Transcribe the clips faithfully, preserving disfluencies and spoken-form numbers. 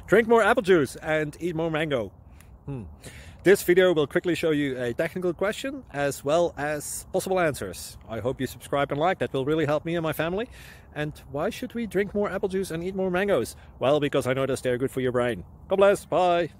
Drink more apple juice and eat more mango. Hmm. This video will quickly show you a technical question as well as possible answers. I hope you subscribe and like, that will really help me and my family. And why should we drink more apple juice and eat more mangoes? Well, because I noticed they're good for your brain. God bless, bye!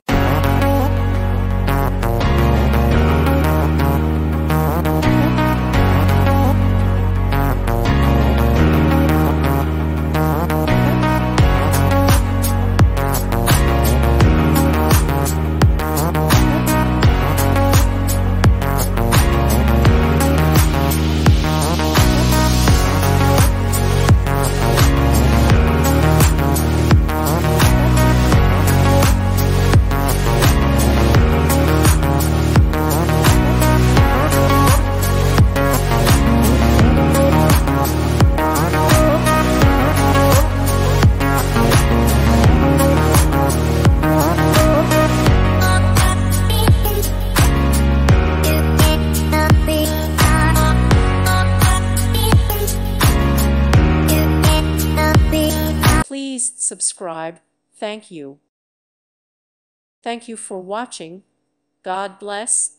Please subscribe. Thank you. Thank you for watching. God bless.